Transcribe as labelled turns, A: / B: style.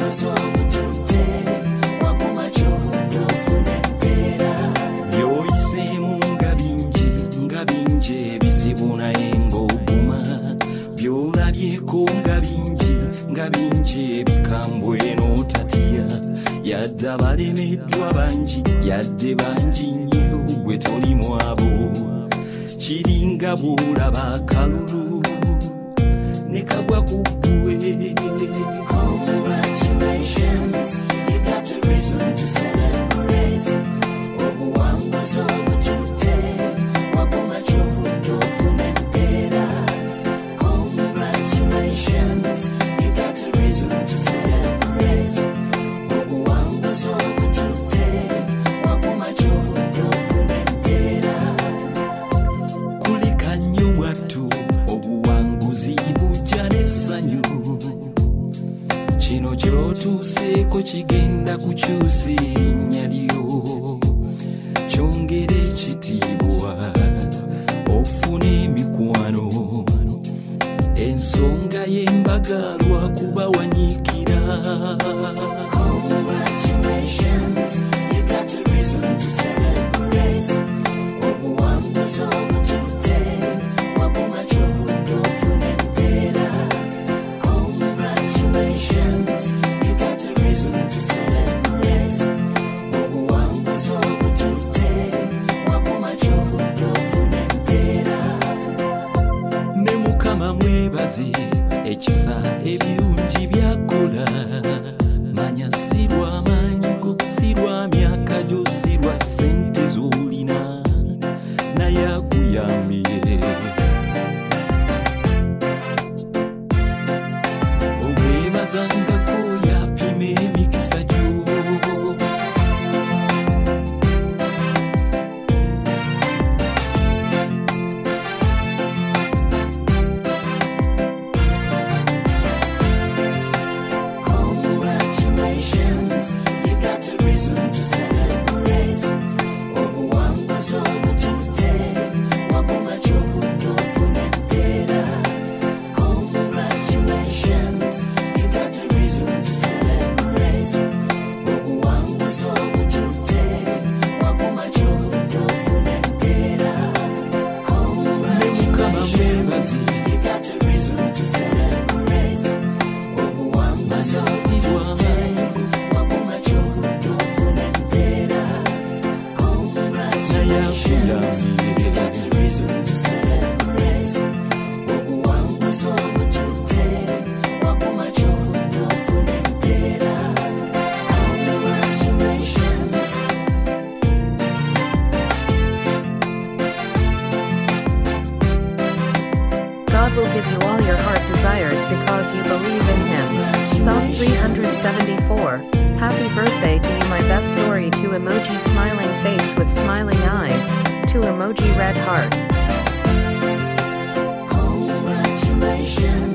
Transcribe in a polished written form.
A: Byoyisemu nga bingi ebizibu naye ng'oguma, byolabyeko nga bingi ebikambwe n'otatya, yadde abalemeddwa bangi, yadde bangi nnyo gwe toli mwabo. Kiringa bw'olaba akalulu ne kagwa ku ggwe. Congratulations, you got a reason to celebrate. Obuwanguzi obututte, waguma ky'ovudde ofuna empeera. Congratulations, you got a reason to celebrate. Obuwanguzi obututte, waguma ky'ovudde ofuna empeera. Kulika nnyo mwattu, obuwanguzi bujja n'essanyu. Kino ky'otuuseeko kigenda kukyusa erinnya lyo, kyongere ekitiibwa, ofune emikwano. Ensonga y'embaga lwakuba wanyiikira. Congratulations, you got a reason to celebrate. Obuwanguzi obututte, waguma ky'ovudde ofuna empeera. Congratulations, you got a reason to celebrate. Obuwanguzi obututte, waguma ky'ovudde ofuna empeera. Ne Mukama mwebaze, ekisa ebirungi byakola. Manya si lwa maanyi go, si lwa myaka gyo, si lwa ssente z'olina, naye akuyambye. Omwebazangako yapima emikisa gyo. Congratulations, you got a reason to celebrate. Obuwanguzi obututte, waguma ky'ovudde ofuna empeera. Congratulations, you got a reason to celebrate. Obuwanguzi obututte, waguma ky'ovudde ofuna empeera. Congratulations, you got a reason to celebrate. Obuwanguzi obututte, waguma ky'ovudde ofuna empeera. Congratulations, you got a reason to celebrate. Obuwanguzi obututte, waguma ky'ovudde ofuna empeera. Congratulations.
B: God will give you all your heart desires because you believe in Him. Psalm 374. Happy birthday to you, my best story. 2 emoji smiling face with smiling eyes. 2 emoji red heart.
A: Congratulations.